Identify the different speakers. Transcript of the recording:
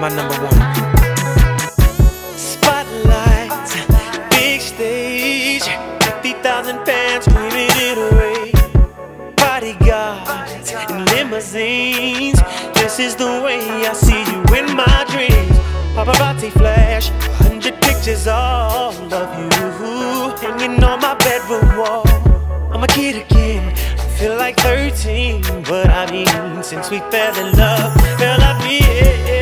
Speaker 1: my number one. Spotlights, big stage, 50,000 fans screaming it away. Bodyguards in limousines, this is the way I see you in my dreams. Paparazzi flash, 100 pictures all of you hanging on my bedroom wall. I'm a kid again, I feel like 13, but I mean, since we fell in love, I mean, yeah.